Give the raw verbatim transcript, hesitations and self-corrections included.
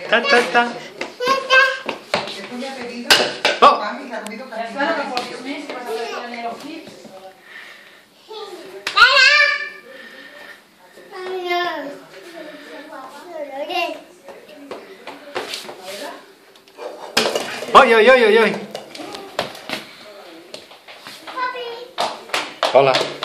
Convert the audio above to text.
Ta, ta, ta. Oh. Oi, oi, oi, oi, oi. Hola.